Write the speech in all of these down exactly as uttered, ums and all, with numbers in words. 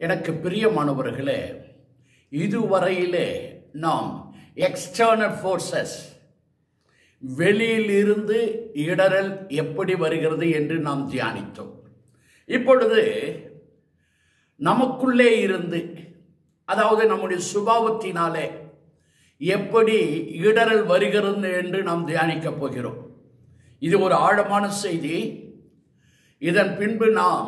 எனக்கு பிரியமானவர்களே, இதுவரையிலே நாம் எக்ஸ்டர்னல் ஃபோர்ஸஸ், வெளியில் இருந்து இடரல் எப்படி வருகிறது என்று நாம் தியானித்தோம். இப்பொழுது நமக்குள்ளே இருந்து, அதாவது நம்முடைய சுபாவத்தினாலே எப்படி இடரல் வருகிறது என்று நாம் தியானிக்கப் போகிறோம். இது ஒரு ஆழமான செய்தி. இதன் பின்பு நாம்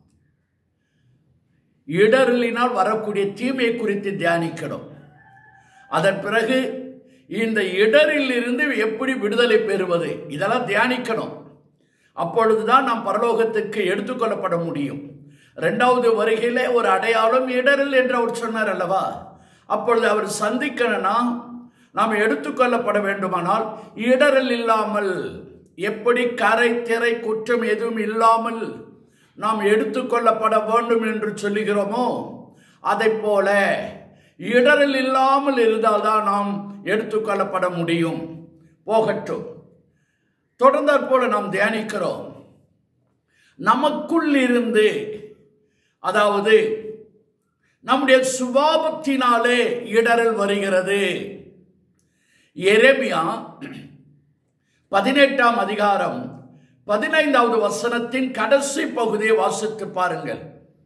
இடரலினால் வரக்கூடிய தீமையை குறித்து தியானிக்கிறோம். அதன் பிறகு இந்த இடரில் இருந்து எப்படி விடுதலை பெறுவது, இதெல்லாம் தியானிக்கணும். அப்பொழுதுதான் நாம் பரலோகத்துக்கு எடுத்துக்கொள்ளப்பட முடியும். இரண்டாவது வருகையிலே ஒரு அடையாளம் இடரல் என்று அவர் சொன்னார் அல்லவா? அப்பொழுது அவர் சந்திக்கணும்னா நாம் எடுத்துக்கொள்ளப்பட வேண்டுமானால் இடரல் இல்லாமல், எப்படி கரை திரை குற்றம் எதுவும் இல்லாமல் நாம் எடுத்துக்கொள்ளப்பட வேண்டும் என்று சொல்லுகிறோமோ, அதை போல இடரல் இல்லாமல் இருந்தால்தான் நாம் எடுத்துக்கொள்ளப்பட முடியும். போகட்டும். தொடர்ந்தாற் போல நாம் தியானிக்கிறோம். நமக்குள் இருந்து, அதாவது நம்முடைய சுபாவத்தினாலே இடரல் வருகிறது. எரேமியா பதினெட்டாம் அதிகாரம் பதினைந்தாவது வசனத்தின் கடைசி பகுதியை வாசித்து பாருங்கள்.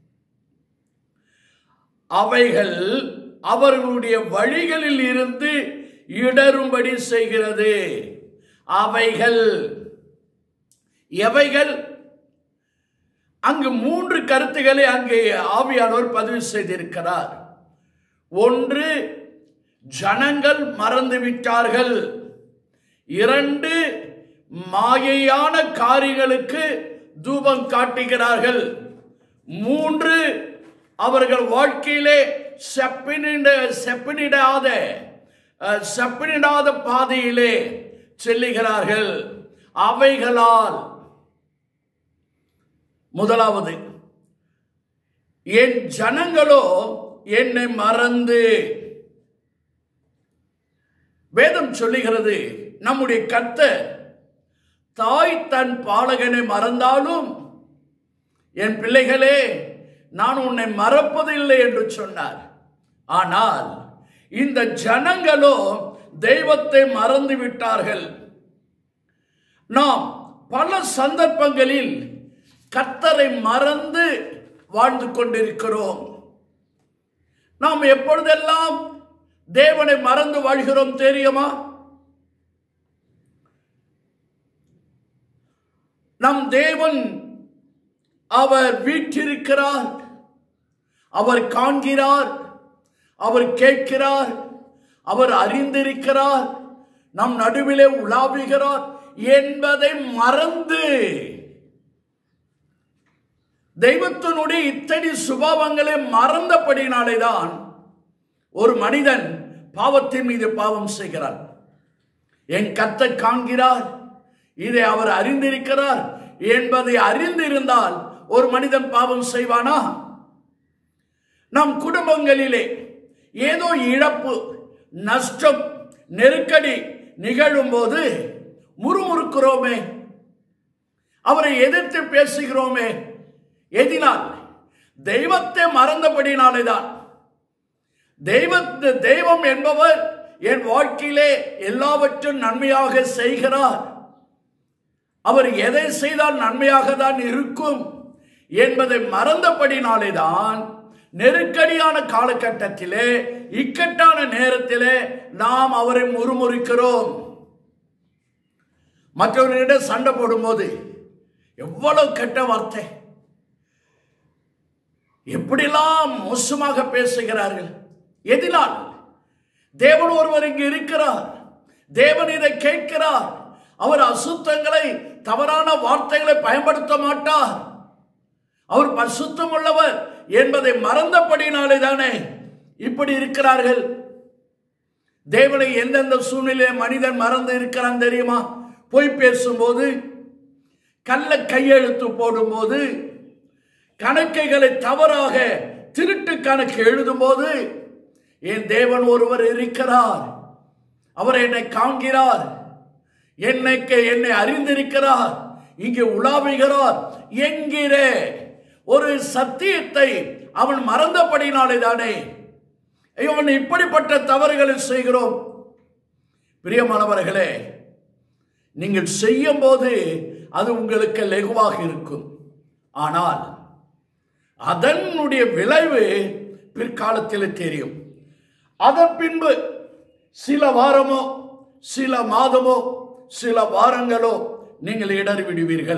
அவைகள் அவர்களுடைய வழிகளில் இருந்து இடரும்படி செய்கிறது. அவைகள் எவைகள்? அங்கு மூன்று கருத்துக்களை அங்கே ஆவியானவர் பதிவு செய்திருக்கிறார். ஒன்று, ஜனங்கள் மறந்துவிட்டார்கள். இரண்டு, மாயையான காரியங்களுக்கு தூபம் காட்டுகிறார்கள். மூன்று, அவர்கள் வாழ்க்கையிலே செப்பனிட செப்பனிடாத செப்பனிடாத பாதையிலே செல்லுகிறார்கள். அவைகளால் முதலாவது, என் ஜனங்களோ என்னை மறந்து. வேதம் சொல்லுகிறது, நம்முடைய கர்த்தர் தாய் தன் பாலகனை மறந்தாலும் என் பிள்ளைகளே நான் உன்னை மறப்பதில்லை என்று சொன்னார். ஆனால் இந்த ஜனங்களோ தெய்வத்தை மறந்து விட்டார்கள். நாம் பல சந்தர்ப்பங்களில் கர்த்தரை மறந்து வாழ்ந்து கொண்டிருக்கிறோம். நாம் எப்பொழுதெல்லாம் தேவனை மறந்து வாழ்கிறோம் தெரியுமா? நம் தேவன் அவர் வீற்றிருக்கிறார், அவர் காண்கிறார், அவர் கேட்கிறார், அவர் அறிந்திருக்கிறார், நம் நடுவிலே உலாவுகிறார் என்பதை மறந்து, தெய்வத்தினுடைய இத்தனை சுபாவங்களை மறந்தபடினாலேதான் ஒரு மனிதன் பாவத்தின் மீது பாவம் செய்கிறார். என் கர்த்தர் காண்கிறார், இதை அவர் அறிந்திருக்கிறார் என்பதை அறிந்திருந்தால் ஒரு மனிதன் பாவம் செய்வானா? நம் குடும்பங்களிலே ஏதோ இழப்பு, நஷ்டம், நெருக்கடி நிகழும் போது முறுமுறுக்கிறோமே, அவரை எதிர்த்து பேசுகிறோமே. எதினால்? தெய்வத்தை மறந்தபடினாலேதான். தெய்வ தெய்வம் என்பவர் என் வாழ்க்கையிலே எல்லாவற்றும் நன்மையாக செய்கிறார், அவர் எதை செய்தால் நன்மையாக தான் இருக்கும் என்பதை மறந்தபடினாலேதான் நெருக்கடியான காலகட்டத்திலே, இக்கட்டான நேரத்திலே நாம் அவரை முறுமுறுக்கிறோம். மற்றவர்களிடம் சண்டை போடும்போது எவ்வளவு கெட்ட வார்த்தை, எப்படிலாம் மோசமாக பேசுகிறார்கள். எதினால்? தேவன் ஒருவர் இங்கு இருக்கிறார், தேவன் இதை கேட்கிறார். அவர் அசுத்தங்களை, தவறான வார்த்தைகளை பயன்படுத்த மாட்டார். அவர் பரிசுத்தம் உள்ளவர் என்பதை மறந்தபடினாலே தானே இப்படி இருக்கிறார்கள். தேவனை எந்தெந்த சூழ்நிலை மனிதன் மறந்து இருக்கிறான் தெரியுமா? பொய் பேசும்போது, கள்ள கையெழுத்து போடும்போது, கணக்குகளை தவறாக திருட்டு கணக்கு எழுதும் போது, என் தேவன் ஒருவர் இருக்கிறார், அவர் என்னை காண்கிறார், என்னை என்னை அறிந்திருக்கிறார், இங்கே உலாவுகிறார் என்கிற ஒரு சத்தியத்தை அவன் மறந்தபடினாலே தானே இவன் இப்படிப்பட்ட தவறுகளை செய்கிறோம். பிரியமானவர்களே, நீங்கள் செய்யும் போது அது உங்களுக்கு லகுவாக இருக்கும். ஆனால் அதனுடைய விளைவு பிற்காலத்தில் தெரியும். அதன் பின்பு சில வாரமோ சில மாதமோ சில வாரங்களோ நீங்கள் இடறி விடுவீர்கள்.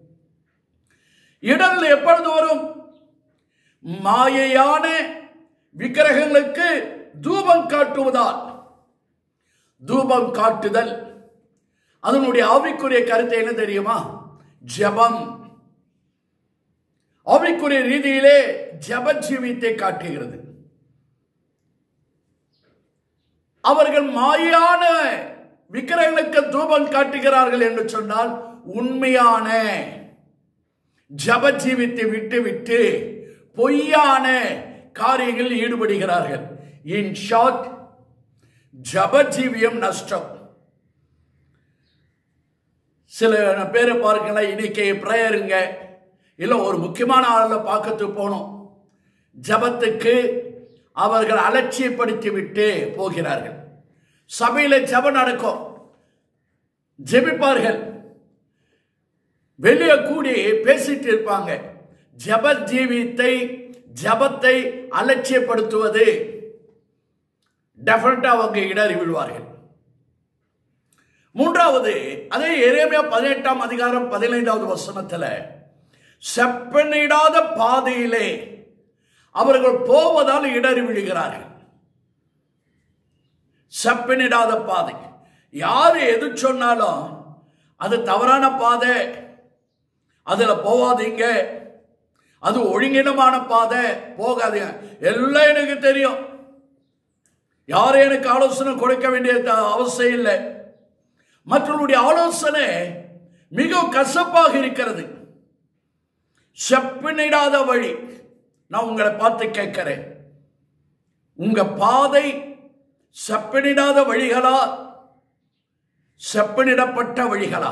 இடர் எப்பொழுது வரும்? மாயையான விக்கிரகங்களுக்கு தூபம் காட்டுவதால். தூபம் காட்டுதல் அதனுடைய ஆவிக்குரிய கருத்து என்ன தெரியுமா? ஜெபம். ஆவிக்குரிய ரீதியிலே ஜெப ஜீவியத்தை காட்டுகிறது. அவர்கள் மாயான விக்கிரகங்களுக்கு தூபம் காட்டுகிறார்கள் என்று சொன்னால் உண்மையான ஜெப ஜீவியத்தை விட்டு விட்டு பொய்யான காரியங்களில் ஈடுபடுகிறார்கள். இன் ஷார்ட், ஜெப ஜீவியம் நஷ்டம். சில பேரை பார்க்கலாம், இன்னைக்கு பிரேயருங்க இல்லை ஒரு முக்கியமான ஆளை பார்க்கறதுக்கு போனோம், ஜபத்துக்கு அவர்கள் அலட்சியப்படுத்தி விட்டு போகிறார்கள். சபையில் ஜபம் நடக்கும், ஜெபிப்பார்கள், வெளியே கூடி பேசிட்டு இருப்பாங்க. ஜப ஜீவியத்தை ஜபத்தை அலட்சியப்படுத்துவது டெஃபினட்டா அவங்க இடறி விடுவார்கள். மூன்றாவது, அதே எரேமியா பதினெட்டாம் அதிகாரம் பதினைந்தாவது வசனத்தில், செப்பனிடாத பாதையிலே அவர்கள் போவதால் இடறி விழுகிறார்கள். செப்பனிடாத பாதை, யாரு எது சொன்னாலும் அது தவறான பாதை, அதுல போவாதீங்க, அது ஒழுங்கினமான பாதை, போகாதீங்க. எல்லாம் எனக்கு தெரியும், யாரும் எனக்கு ஆலோசனை கொடுக்க வேண்டிய அவசியம் இல்லை. மற்றவருடைய ஆலோசனை மிகவும் கசப்பாக இருக்கிறது. செப்பனிடாத வழி. நான் உங்களை பார்த்து கேட்கிறேன், உங்க பாதை செப்பனிடாத வழிகளா, செப்பனிடப்பட்ட வழிகளா?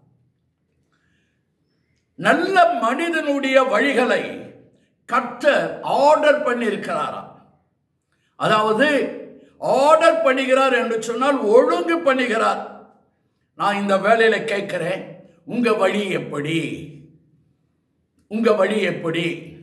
நல்ல மனிதனுடைய வழிகளை கர்த்தர் ஆர்டர் பண்ணி இருக்கிறாரா? அதாவது ஆர்டர் பண்ணுகிறார் என்று சொன்னால் ஒழுங்கு பண்ணுகிறார். நான் இந்த வேலையில கேட்கிறேன், உங்க வழி எப்படி? உங்க வழி எப்படி?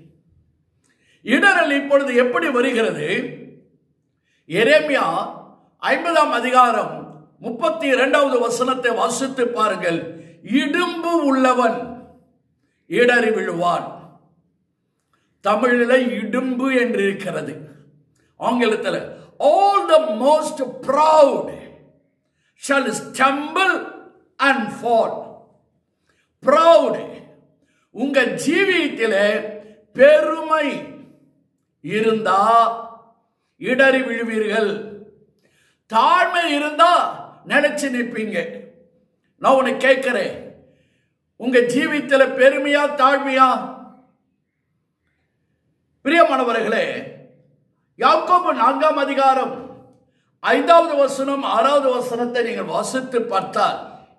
இடரல் இப்பொழுது எப்படி வருகிறது? எரேமியா ஐம்பதாம் அதிகாரம் முப்பத்தி இரண்டாவது வசனத்தை வாசித்து பாருங்கள். இடும்பு உள்ளவன் இடறி விழுவான். தமிழில் இடும்பு என்று இருக்கிறது, ஆங்கிலத்தில் all the most proud shall stumble and fall. proud, உங்க ஜீவியத்தில் பெருமை இருந்தா இடறி விழுவீர்கள். தாழ்மை இருந்தா நினைச்சு நிற்பீங்க. நான் உன்னை கேட்கிறேன், உங்க ஜீவியத்தில் பெருமையா தாழ்மையா? பிரியமானவர்களே, யாக்கோபு நான்காம் அதிகாரம் ஐந்தாவது வசனம் ஆறாவது வசனத்தை நீங்கள் வாசித்து பார்த்தால்,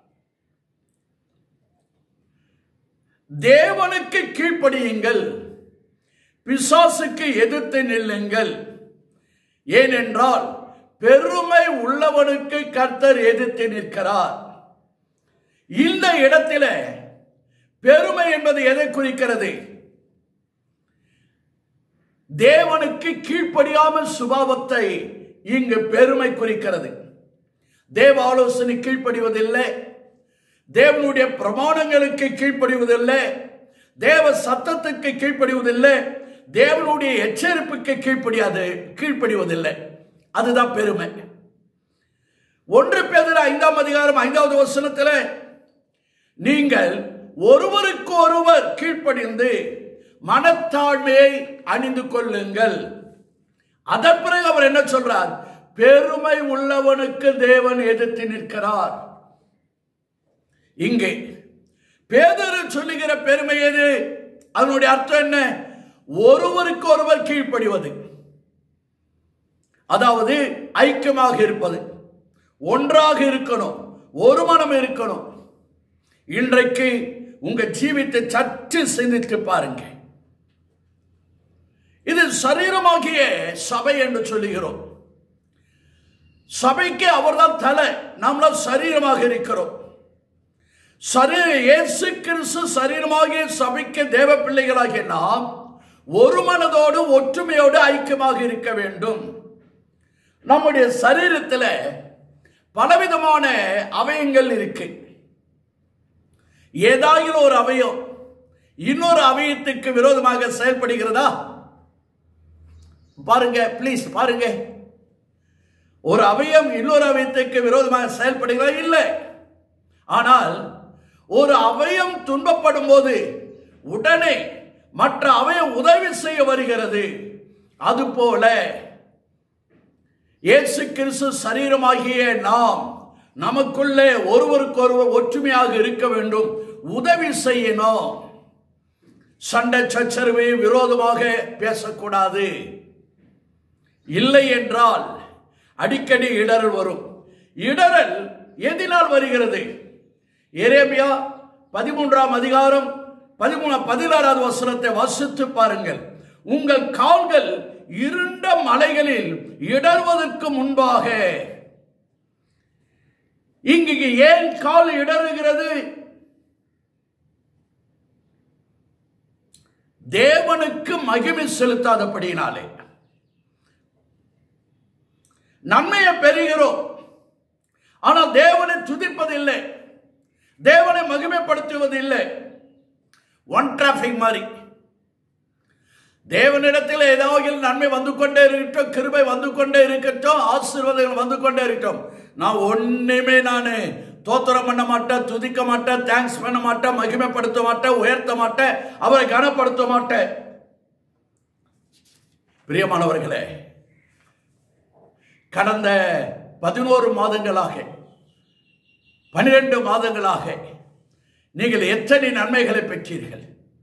தேவனுக்கு கீழ்ப்படியுங்கள், பிசாசுக்கு எதிர்த்து நில்லுங்கள், ஏனென்றால் பெருமை உள்ளவனுக்கு கர்த்தர் எதிர்த்து நிற்கிறார். இந்த இடத்தில் பெருமை என்பது எதை குறிக்கிறது? தேவனுக்கு கீழ்ப்படியாமல் சுபாவத்தை இங்கு பெருமை குறிக்கிறது. தேவ ஆலோசனை கீழ்ப்படிவதில்லை, தேவனுடைய பிரமாணங்களுக்கு கீழ்ப்படிவதில்லை, தேவ சத்தத்துக்கு கீழ்ப்படிவதில்லை, தேவனுடைய எச்சரிப்புக்கு கீழ்ப்படியாது கீழ்ப்படிவதில்லை. அதுதான் பெருமை. ஒன்று பேதுரு ஐந்தாம் அதிகாரம் ஐந்தாவது வசனத்தில், நீங்கள் ஒருவருக்கு ஒருவர் கீழ்ப்படிந்து மனத்தாழ்மையை அணிந்து கொள்ளுங்கள். அதன் பிறகு அவர் என்ன சொல்றார்? பெருமை உள்ளவனுக்கு தேவன் எதிர்த்து நிற்கிறார். இங்கே பேதுரு சொல்லுகிற பெருமை எது? அதனுடைய அர்த்தம் என்ன? ஒருவருக்கு ஒருவர் கீழ்ப்படிவது, அதாவது ஐக்கியமாக இருப்பது, ஒன்றாக இருக்கணும், ஒரு மனம் இருக்கணும். இன்றைக்கு உங்க ஜீவித்தை சற்று சிந்தித்து பாருங்க. சரீரமாகிய சபை என்று சொல்லுகிறோம். சபைக்கு அவர்தான் தலை, நாமெல்லாம் சரீரமாக இருக்கிறோம். சரீர இயேசு கிறிஸ்து சரீரமாகிய சபைக்கு தேவ பிள்ளைகளாகிய நாம் ஒரு மனதோடு ஒற்றுமையோடு ஐக்கியமாக இருக்க வேண்டும். நம்முடைய சரீரத்தில் பலவிதமான அவயங்கள் இருக்கு. ஏதாவது ஒரு அவயம் இன்னொரு அவயத்துக்கு விரோதமாக செயல்படுகிறதா? பாருங்க, பிளீஸ் பாருங்க. ஒரு அவயம் இன்னொரு அவயத்துக்கு விரோதமாக செயல்படுகிறதா? இல்லை. ஆனால் ஒரு அவயம் துன்பப்படும் போது உடனே மற்ற அவயம் உதவி செய்ய வருகிறது. அதுபோல இயேசு கிறிஸ்து சரீரமாகிய நாம் நமக்குள்ளே ஒருவருக்கொருவர் ஒற்றுமையாக இருக்க வேண்டும், உதவி செய்யணும். சண்டை சச்சரவை விரோதமாக பேசக்கூடாது. இல்லை என்றால் அடிக்கடி இடரல் வரும். இடரல் எதினால் வருகிறது? எரேமியா பதிமூன்றாம் அதிகாரம் பதிமூணு பதினாறாவது வசனத்தை வாசித்து பாருங்கள். உங்கள் கால்கள் இருண்ட மலைகளில் இடறுவதற்கு முன்பாக. இங்கு ஏன் கால் இடறுகிறது? தேவனுக்கு மகிமை செலுத்தாதபடியினாலே. நன்மையை பெறுகிறோம், ஆனால் தேவனை துதிப்பதில்லை, தேவனை மகிமைப்படுத்துவதில்லை. ஒன் டிராபிக் மாதிரி தேவனிடத்தில் ஏதாவது நன்மை வந்து கொண்டே இருக்கட்டும், கிருபை வந்து கொண்டே இருக்கட்டும், ஆசீர்வாதங்கள் வந்து கொண்டே இருக்கட்டும். நான் ஒண்ணுமே நான் தோத்திரம் பண்ண மாட்டேன், துதிக்க மாட்டேன், தேங்க்ஸ் பண்ண மாட்டேன், மகிமைப்படுத்த மாட்டேன், உயர்த்த மாட்டேன், அவரை கனப்படுத்த மாட்டேன். பிரியமானவர்களே, கடந்த பதினோரு மாதங்களாக பனிரெண்டு மாதங்களாக நீங்கள் எத்தனை நன்மைகளை பெற்றீர்கள்,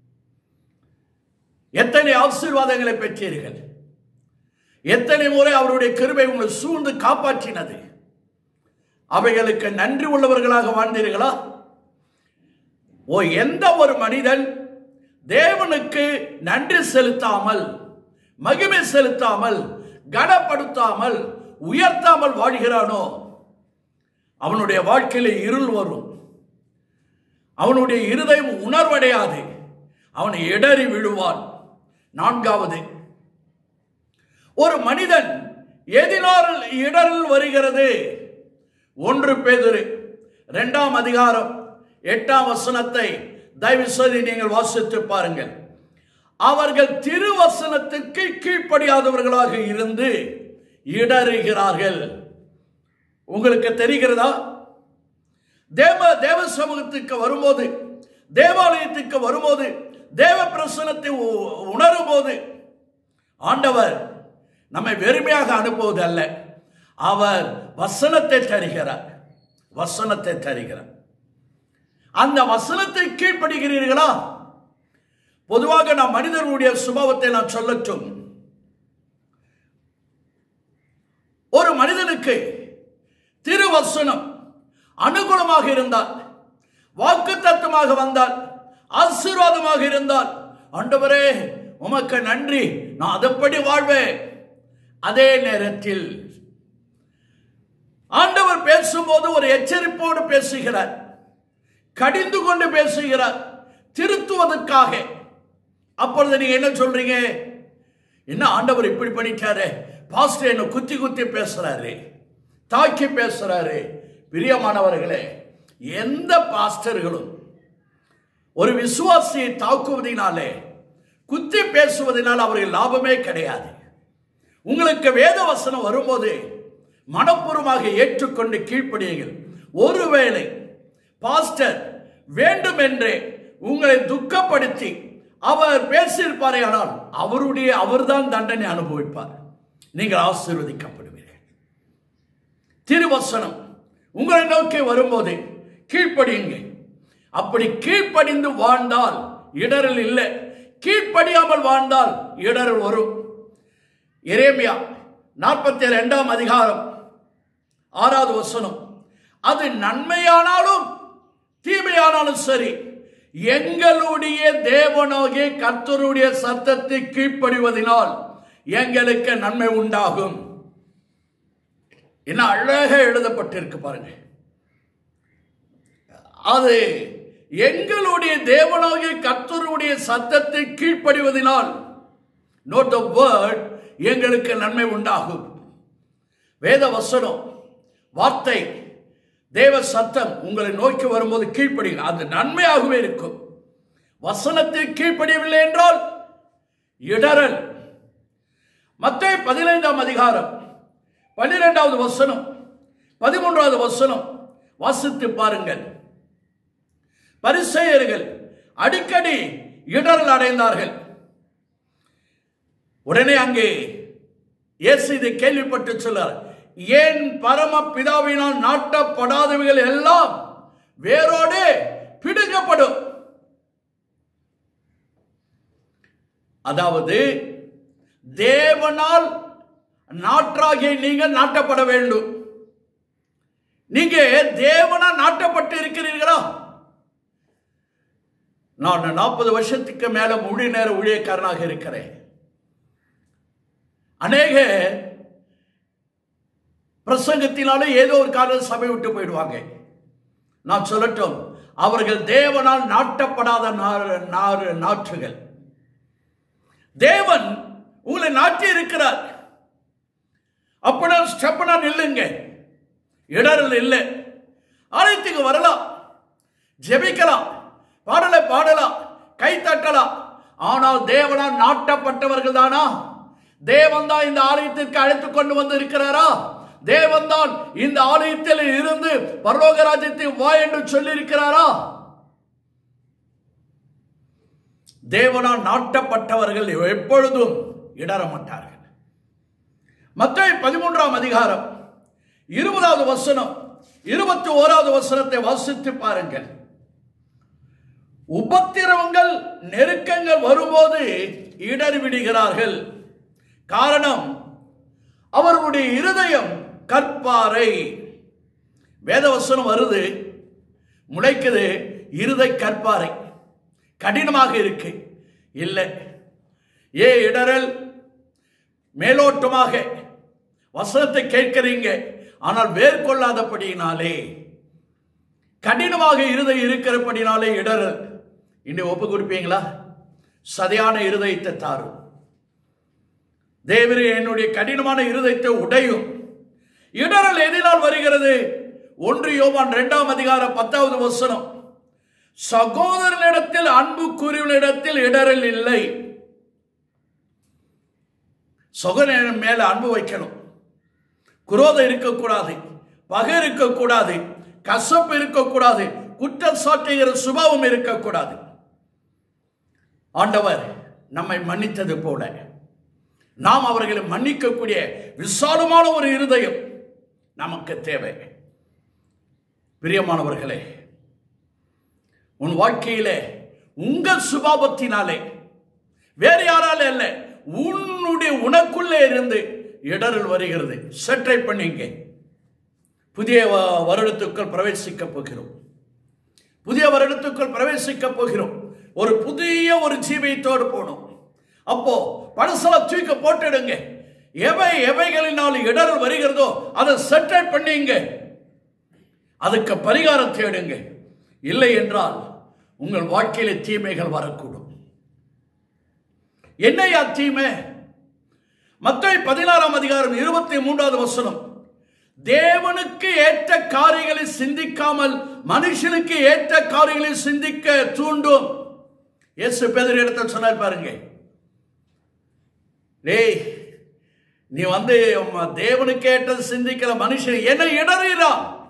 எத்தனை ஆசீர்வாதங்களை பெற்றீர்கள், எத்தனை முறை அவருடைய கிருபை உங்களை சூழ்ந்து காப்பாற்றினது. அவைகளுக்கு நன்றி உள்ளவர்களாக வாழ்ந்தீர்களா? ஓ, எந்த ஒரு மனிதன் தேவனுக்கு நன்றி செலுத்தாமல், மகிமை செலுத்தாமல், கனப்படுத்தாமல், உயர்த்தாமல் வாழ்கிறானோ அவனுடைய வாழ்க்கையில இருள் வரும். அவனுடைய இருதயம் உணர்வடையாது, அவனை இடறி விழுவான். நான்காவது, ஒரு மனிதன் எதினால் இடரில் வருகிறது? ஒன்று பேதுரு இரண்டாம் அதிகாரம் எட்டாம் வசனத்தை தயவு செய்து நீங்கள் வாசித்து பாருங்கள். அவர்கள் திருவசனத்துக்கு கீழ்ப்படியாதவர்களாக இருந்து இடறுகிறார்கள். உங்களுக்கு தெரிகிறதா? தேவ தேவ சமூகத்துக்கு வரும்போது, தேவாலயத்துக்கு வரும்போது, தேவ பிரசன்னத்தை உணரும் போது ஆண்டவர் நம்மை வெறுமையாக அனுப்புவது அல்ல, அவர் வசனத்தை தருகிறார். வசனத்தை தருகிறார். அந்த வசனத்தை கீழ்ப்படுகிறீர்களா? பொதுவாக நாம் மனிதர்களுடைய சுபாவத்தை நான் சொல்லட்டும். ஒரு மனிதனுக்கு திருவசனம் அனுகூலமாக இருந்தால், வாக்கு தத்துவமாக வந்தால், ஆசீர்வாதமாக இருந்தால், ஆண்டவரே உமக்கு நன்றி, நான் அதன்படி வாழ்வேன். அதே நேரத்தில் ஆண்டவர் பேசும்போது ஒரு எச்சரிப்போடு பேசுகிறார், கடிந்து கொண்டு பேசுகிறார், திருத்துவதற்காக. அப்பொழுது நீங்க என்ன சொல்றீங்க? என்ன ஆண்டவர் இப்படி பண்ணிட்டாரு, பாஸ்டர் என்ன குத்தி குத்தி பேசுறாரு, தாக்கி பேசுறாரு. பிரியமானவர்களே, எந்த பாஸ்டர்களும் ஒரு விசுவாசியை தாக்குவதனாலே, குத்தி பேசுவதனால் அவர்கள் லாபமே கிடையாது. உங்களுக்கு வேத வசனம் வரும்போது மனப்பூர்வமாக ஏற்றுக்கொண்டு கீழ்ப்படியுங்கள். ஒருவேளை பாஸ்டர் வேண்டுமென்றே உங்களை துக்கப்படுத்தி அவர் பேசியிருப்பாரே, ஆனால் அவருடைய அவர்தான் தண்டனை அனுபவிப்பார், நீங்கள் ஆசீர்வதிக்கப்படுவீர்கள். திருவசனம் உங்களை நோக்கி வரும்போது கீழ்ப்படியுங்க. அப்படி கீழ்ப்படிந்து வாழ்ந்தால் இடரல் இல்லை, கீழ்ப்படியாமல் வாழ்ந்தால் இடரல் வரும். எரேமியா நாற்பத்தி இரண்டாம் அதிகாரம் ஆறாவது வசனம், அது நன்மையானாலும் தீமையானாலும் சரி, எங்களுடைய தேவனாகிய கர்த்தருடைய சத்தத்தை கீழ்ப்படிவதனால் எங்களுக்கு நன்மை உண்டாகும். என்ன அழகாக எழுதப்பட்டிருக்கு பாருங்க. அது எங்களுடைய தேவனாகிய கர்த்தருடைய சத்தத்தை கீழ்ப்படிவதனால், நோட் தி வேர்ட், எங்களுக்கு நன்மை உண்டாகும். வேத வசனம், வார்த்தை, தேவ சத்தம் உங்களை நோக்கி வரும்போது கீழ்ப்படிங்க, அது நன்மையாகவே இருக்கும். வசனத்தை கீழ்ப்படியவில்லை என்றால் இடரல். மத்தேயு பதினைந்தாம் அதிகாரம் பன்னிரெண்டாவது வசனம், பதிமூன்றாவது வசனம் வாசித்து பாருங்கள். பரிசேயர்கள் அடிக்கடி இடரல் அடைந்தார்கள். உடனே அங்கே இயேசு இதை கேள்விப்பட்டு சொன்னார், ஏன் பரம பிதாவினால் நாட்டப்படாதவைகள் எல்லாம் வேரோடு பிடுங்கப்படும். அதாவது தேவனால் நாற்றாகிய நீங்கள் நாட்டப்பட வேண்டும். நீங்க தேவனால் நாட்டப்பட்டு இருக்கிறீர்களா? நான் நாற்பது வருஷத்துக்கு மேல முழு நேர ஊழியக்காரனாக இருக்கிறேன். அநேக பிரசங்கத்தினாலே ஏதோ ஒரு காரணம் சபை விட்டு போயிடுவாங்க. நான் சொல்லட்டும், அவர்கள் தேவனால் நாட்டப்படாத நாற்றுகள். தேவன் உங்களை நாட்டி இருக்கிறார். அப்பனா ஸ்டெப்னா நில்லுங்க, இடரல் இல்லை. ஆலயத்துக்கு வரலாம், ஜெபிக்கலாம், பாடலை பாடலாம், கை தட்டலாம். ஆனால் தேவனால் நாட்டப்பட்டவர்கள் தானா? தேவன் தான் இந்த ஆலயத்திற்கு அழைத்து கொண்டு வந்து இருக்கிறாரா? தேவன் தான் இந்த ஆலயத்தில் இருந்து பரலோக ராஜ்யத்தை வா என்று சொல்லி இருக்கிறாரா? தேவனால் நாட்டப்பட்டவர்கள் எப்பொழுதும் இடர மாட்டார்கள். மத்தேயு பதிமூன்றாம் அதிகாரம் இருபதாவது வசனம், இருபத்தி ஓராவது வசனத்தை வாசித்து பாருங்கள். உபத்திரவங்கள் நெருக்கங்கள் வரும்போது இடறி விடுகிறார்கள். காரணம், அவர்களுடைய இருதயம் கற்பாறை. வேதவசனம் வருது, முளைக்குது, இருதை கற்பாறை கடினமாக இருக்கு. இல்லை, ஏ இடரல், மேலோட்டமாக வசனத்தை கேட்கிறீங்க, ஆனால் வேர்கொள்ளாதபடியினாலே, கடினமாக இருதை இருக்கிறபடினாலே இடரல். இன்னும் ஒப்பு கொடுப்பீங்களா? சதையான இருதயத்தை தாரும். தேவரே, என்னுடைய கடினமான இருதயத்தை உடையும். இடரல் எதினால் வருகிறது? ஒன்று யோவான் இரண்டாம் அதிகாரம் பத்தாவது வசனம், சகோதரனிடத்தில் அன்பு கூறியவனிடத்தில் இடரல் இல்லை. சகோதரன் மேல அன்பு வைக்கணும். குரோதம் இருக்கக்கூடாது, பகை இருக்கக்கூடாது, கசப்பு இருக்கக்கூடாது, குற்றம் சாட்டுகிற சுபாவம் இருக்கக்கூடாது. ஆண்டவர் நம்மை மன்னித்தது போல நாம் அவர்களை மன்னிக்கக்கூடிய விசாலமான ஒரு இருதயம் நமக்கு தேவை. பிரியமானவர்களே, உன் வாழ்க்கையிலே உங்கள் சுபாவத்தினாலே, வேறு யாராலே அல்ல, உன்னுடைய உனக்குள்ளே இருந்து இடரல் வருகிறது. சற்றை பண்ணிங்க. புதிய வருடத்துக்குள் பிரவேசிக்க போகிறோம். புதிய வருடத்துக்குள் பிரவேசிக்க போகிறோம். ஒரு புதிய ஒரு ஜீவியத்தோடு போனோம். அப்போ பழசல தூக்கி போட்டுடுங்க. எவை எவைகளினால் இடரல் வருகிறதோ அதை சற்றை பண்ணிங்க. அதுக்கு பரிகாரம் தேடுங்க. இல்லை என்றால் உங்கள் வாழ்க்கையில தீமைகள் வரக்கூடும். என்னையா தீமை? மத்தேயு பதினாறாம் அதிகாரம் இருபத்தி மூன்றாவது வசனம், தேவனுக்கு ஏற்ற காரியங்களை சிந்திக்காமல் மனுஷனுக்கு ஏற்ற காரியங்களை சிந்திக்க தூண்டும். இயேசு பேதுரு இடத்தை சொன்னார் பாருங்க, டேய், நீ வந்து தேவனுக்கு ஏற்றது சிந்திக்கிற மனுஷன் என்ன இடறா?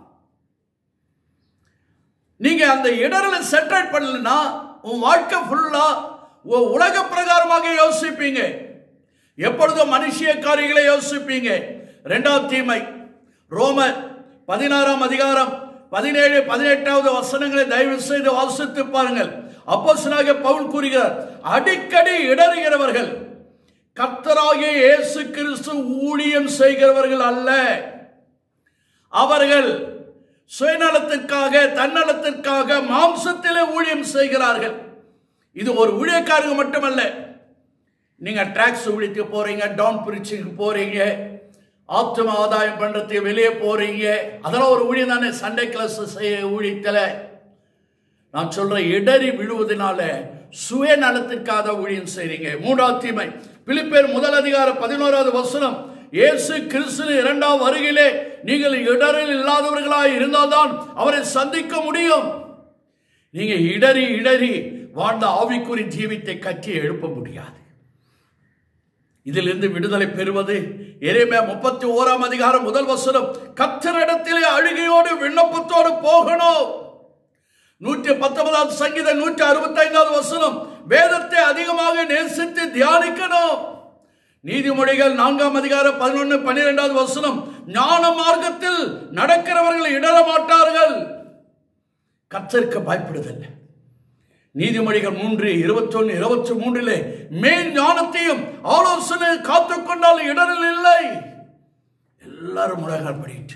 நீங்க அந்த இடரலை செட்டில் பண்ணலன்னா உன் வாழ்க்கை ஃபுல்லா உலக பிரகாரமாக யோசிப்பீங்க. எப்பொழுதும் மனுஷிய காரியங்களை யோசிப்பீங்க. இரண்டாவது தீமை, ரோமர் பதினாறாம் அதிகாரம் பதினேழு பதினெட்டாவது வசனங்களை தயவு செய்து வாசித்து பாருங்கள். அப்போஸ்தலனாகிய பவுல் கூறுகிறார், அடிக்கடி இடறுகிறவர்கள் கர்த்தராகிய இயேசு கிறிஸ்து ஊழியம் செய்கிறவர்கள் அல்ல. அவர்கள் சுயநலத்திற்காக, தன்னலத்திற்காக மாம்சத்திலே ஊழியம் செய்கிறார்கள். இது ஒரு ஊழியக்காரங்க மட்டுமல்ல. நீங்கள் ட்ராக்ஸ் ஊழியத்துக்கு போகிறீங்க, டவுன் பிரிச்சுக்கு போகிறீங்க, ஆப்தம ஆதாயம் பண்ணுறதுக்கு வெளியே போகிறீங்க, அதெல்லாம் ஒரு ஊழியம் தானே. சண்டே கிளாஸ் செய்ய ஊழியத்தில் நான் சொல்கிறேன், இடறி விழுவதனால சுயநலத்திற்காக ஊழியம் செய்கிறீங்க. மூன்றாவது தீமை, பிலிப்பியர் முதல் அதிகாரம் பதினோராவது வசனம், இயேசு கிறிஸ்து இரண்டாம் வருகையிலே நீங்கள் இடரில் இல்லாதவர்களாய் இருந்தால்தான் அவரை சந்திக்க முடியும். நீங்க இடறி இடறி வாழ்ந்த ஆவிக்குரிய ஜீவித்தை கட்டி எழுப்ப முடியாது. இதிலிருந்து விடுதலை பெறுவது எரேமியா முப்பத்தி ஓராம் அதிகாரம் முதல் வசனம், கர்த்தரிடத்திலே அழுகையோடு விண்ணப்பத்தோடு போகணும். நூற்றி பத்தொன்பதாவது சங்கீதம் நூற்றி அறுபத்தி ஐந்தாவது வசனம், வேதத்தை அதிகமாக நேசித்து தியானிக்கணும். நீதிமொழிகள் நான்காம் அதிகாரம் பதினொன்று பன்னிரெண்டாவது வசனம், ஞான மார்க்கத்தில் நடக்கிறவர்கள் இடர மாட்டார்கள். கர்த்தருக்கு பயப்படுதல். நீதிமொழிகள் மூன்று இருபத்தி ஒன்று இருபத்தி மூன்றிலே மேல் ஞானத்தையும் ஆலோசனை காத்துக்கொண்டால் இடரில் இல்லை. எல்லாரும் முறைகள் படிட்டு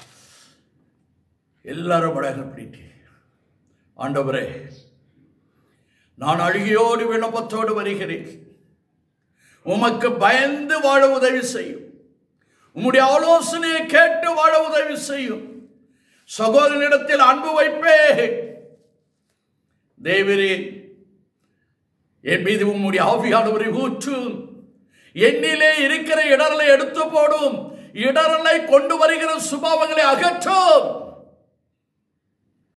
எல்லாரும் முறைகள் படிட்டு ஆண்டவரே, நான் அழுகையோடு விண்ணப்பத்தோடு வருகிறேன், உமக்கு பயந்து வாழ உதவி செய்யும், உம்முடைய ஆலோசனையை கேட்டு வாழ உதவி செய்யும், சகோதரனிடத்தில் அன்பு வைப்பே. தேவரே, என் மீது உம்முடைய ஆவியானவரை ஊற்றும், என்னிலே இருக்கிற இடரலை எடுத்து போடும், இடரலை கொண்டு வருகிற சுபாவங்களை அகற்றும்.